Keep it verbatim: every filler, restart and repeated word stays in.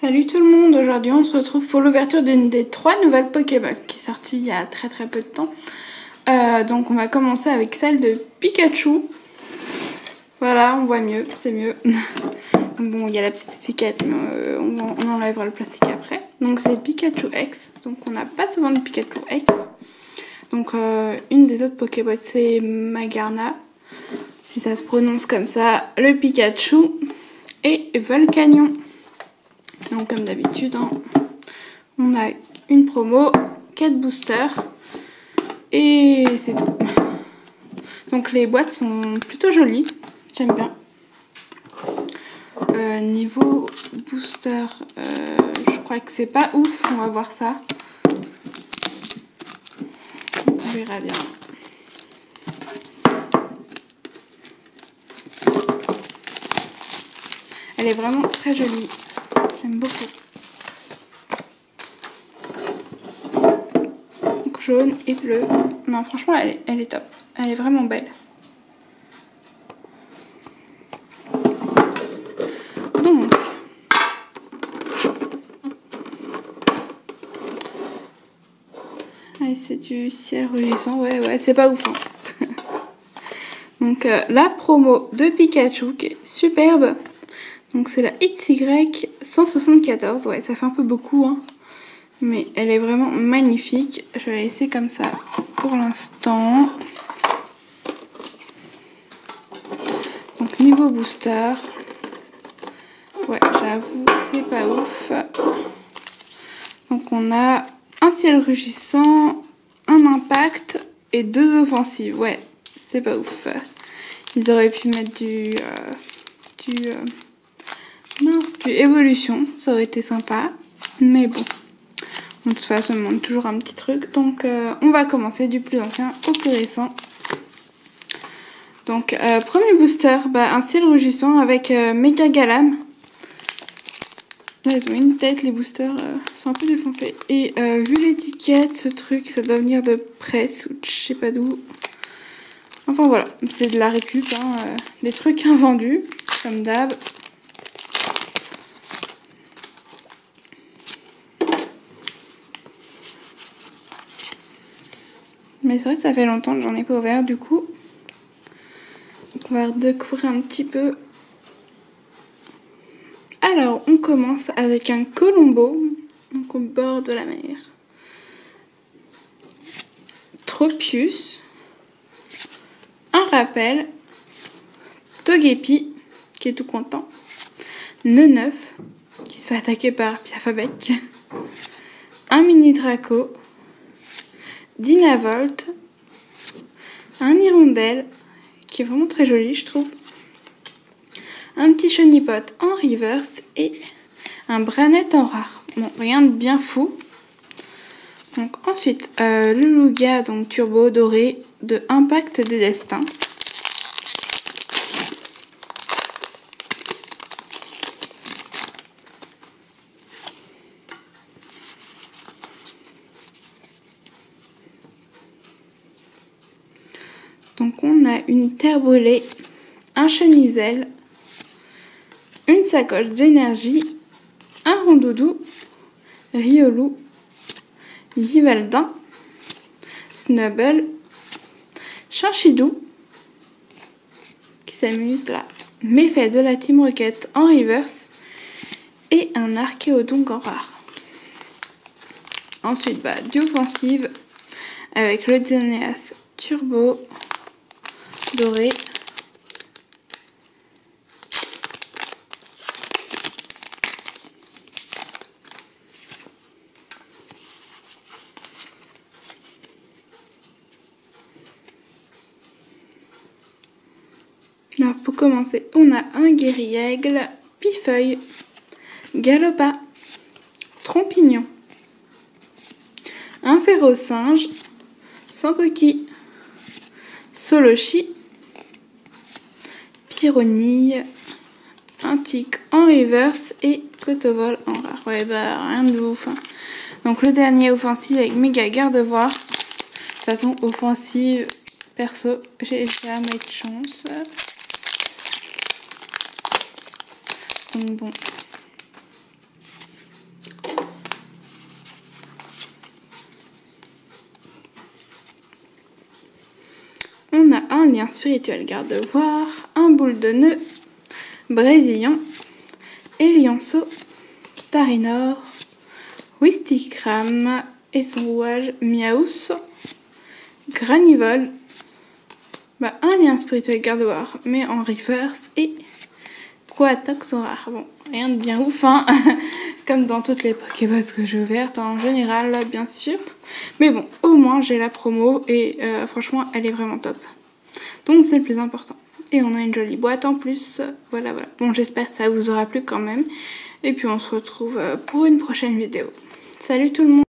Salut tout le monde, aujourd'hui on se retrouve pour l'ouverture d'une des trois nouvelles Pokébox qui est sortie il y a très très peu de temps. Euh, donc on va commencer avec celle de Pikachu. Voilà, on voit mieux, c'est mieux. Bon, il y a la petite étiquette, mais euh, on, on enlèvera le plastique après. Donc c'est Pikachu X, donc on n'a pas souvent de Pikachu X. Donc euh, une des autres Pokébox c'est Magarna, si ça se prononce comme ça, le Pikachu et Volcanion. Donc comme d'habitude, hein, on a une promo, quatre boosters et c'est tout. Donc les boîtes sont plutôt jolies, j'aime bien. Euh, niveau booster, euh, je crois que c'est pas ouf, on va voir ça. On verra bien. Elle est vraiment très jolie. J'aime beaucoup. Donc jaune et bleu. Non, franchement, elle est, elle est top. Elle est vraiment belle. Donc, ah, c'est du ciel rugissant. Ouais, ouais, c'est pas ouf. Hein. Donc, euh, la promo de Pikachu qui est superbe. Donc c'est la X Y cent soixante-quatorze, ouais ça fait un peu beaucoup hein, mais elle est vraiment magnifique. Je vais la laisser comme ça pour l'instant. Donc niveau booster, ouais j'avoue c'est pas ouf. Donc on a un ciel rugissant, un impact et deux offensives, ouais c'est pas ouf. Ils auraient pu mettre du... Euh, du euh, mince, du évolution, ça aurait été sympa, mais bon, de toute façon, il manque toujours un petit truc, donc euh, on va commencer du plus ancien au plus récent. Donc, euh, premier booster, bah, un ciel rugissant avec euh, Méga Galam. Là, ils ont une tête, les boosters euh, sont un peu défoncés. Et euh, vu l'étiquette, ce truc, ça doit venir de presse, ou je sais pas d'où. Enfin voilà, c'est de la récup, hein, euh, des trucs invendus, comme d'hab. Mais c'est vrai que ça fait longtemps que j'en ai pas ouvert du coup. Donc on va découvrir un petit peu. Alors on commence avec un Colombo, donc au bord de la mer. Tropius. Un rappel. Togepi, qui est tout content. Neunef, qui se fait attaquer par Piafabec. Un mini Draco. Dynavolt, un hirondelle qui est vraiment très joli je trouve, un petit Chonipot en reverse et un Branette en rare. Bon, rien de bien fou. Donc ensuite euh, le Lugia donc turbo doré de Impact des Destins. Donc on a une terre brûlée, un chenisel, une sacoche d'énergie, un rondoudou, Riolu, Vivaldin, Snubble, Chinchidou, qui s'amuse là, Méfait de la Team Rocket en reverse, et un Archéodonc en rare. Ensuite, bah, du offensive avec le Xerneas Turbo, doré. Alors pour commencer, on a un Guéri-Aigle, Pifeuille, Galopa, Trompignon, un Férocinge, sans coquille, Solochi, Pyronille, un tic en reverse et Cotovol en rare. Ouais bah rien de ouf. Hein. Donc le dernier offensive avec méga garde-voir. De toute façon offensive perso, j'ai jamais de chance. Donc bon. on a un lien spirituel gardevoir, un boule de nœud, Brésilien, Elianceau, Tarinor, Wistikram et son rouage Miaous, Granivol, bah, un lien spirituel gardevoir mais en reverse et Quatox rare. Bon, rien de bien ouf, hein, comme dans toutes les Pokébox que j'ai ouvertes en général, bien sûr. Mais bon, au moins j'ai la promo et euh, franchement, elle est vraiment top. Donc c'est le plus important. Et on a une jolie boîte en plus. Voilà, voilà. Bon, j'espère que ça vous aura plu quand même. Et puis on se retrouve pour une prochaine vidéo. Salut tout le monde!